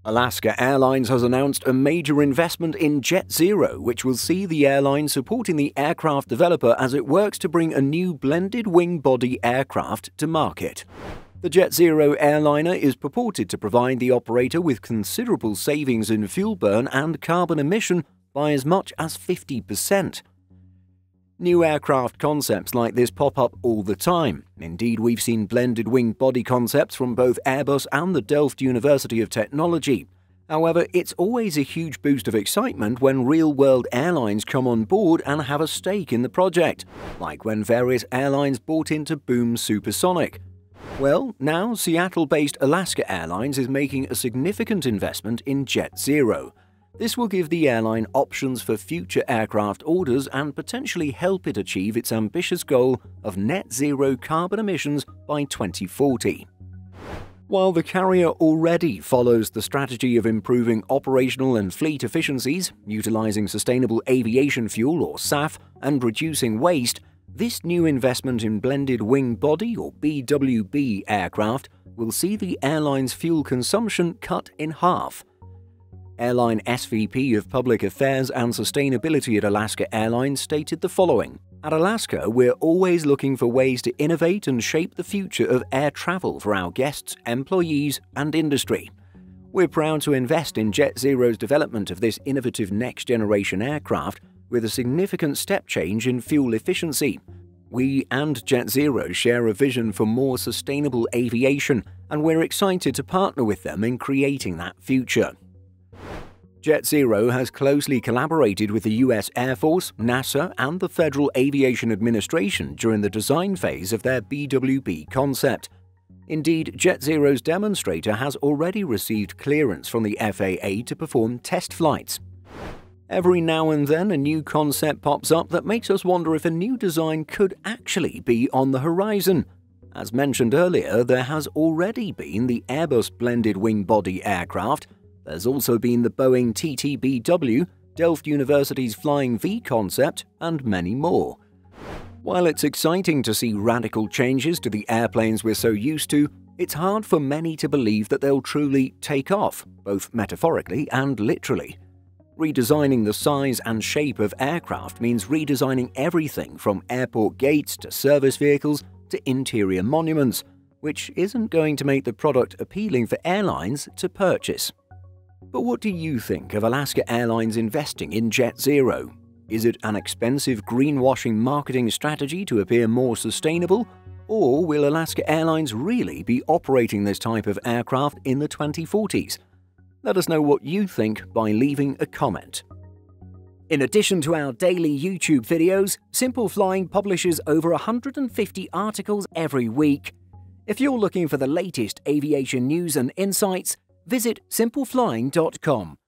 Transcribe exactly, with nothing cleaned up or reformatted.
Alaska Airlines has announced a major investment in JetZero, which will see the airline supporting the aircraft developer as it works to bring a new blended wing-body aircraft to market. The JetZero airliner is purported to provide the operator with considerable savings in fuel burn and carbon emission by as much as fifty percent. New aircraft concepts like this pop up all the time. Indeed, we've seen blended wing body concepts from both Airbus and the Delft University of Technology. However, it's always a huge boost of excitement when real-world airlines come on board and have a stake in the project, like when various airlines bought into Boom Supersonic. Well, now Seattle-based Alaska Airlines is making a significant investment in JetZero. This will give the airline options for future aircraft orders and potentially help it achieve its ambitious goal of net zero carbon emissions by twenty forty. While the carrier already follows the strategy of improving operational and fleet efficiencies, utilizing sustainable aviation fuel or S A F, and reducing waste, this new investment in blended wing body or B W B aircraft will see the airline's fuel consumption cut in half. Airline S V P of Public Affairs and Sustainability at Alaska Airlines stated the following: "At Alaska, we're always looking for ways to innovate and shape the future of air travel for our guests, employees, and industry. We're proud to invest in JetZero's development of this innovative next-generation aircraft with a significant step change in fuel efficiency. We and JetZero share a vision for more sustainable aviation, and we're excited to partner with them in creating that future." JetZero has closely collaborated with the U S Air Force, NASA, and the Federal Aviation Administration during the design phase of their B W B concept. Indeed, JetZero's demonstrator has already received clearance from the F A A to perform test flights. Every now and then, a new concept pops up that makes us wonder if a new design could actually be on the horizon. As mentioned earlier, there has already been the Airbus blended wing-body aircraft. There's also been the Boeing T T B W, Delft University's Flying V concept, and many more. While it's exciting to see radical changes to the airplanes we're so used to, it's hard for many to believe that they'll truly take off, both metaphorically and literally. Redesigning the size and shape of aircraft means redesigning everything from airport gates to service vehicles to interior monuments, which isn't going to make the product appealing for airlines to purchase. But what do you think of Alaska Airlines investing in JetZero? Is it an expensive greenwashing marketing strategy to appear more sustainable? Or will Alaska Airlines really be operating this type of aircraft in the twenty forties? Let us know what you think by leaving a comment. In addition to our daily YouTube videos, Simple Flying publishes over one hundred fifty articles every week. If you're looking for the latest aviation news and insights, visit simple flying dot com.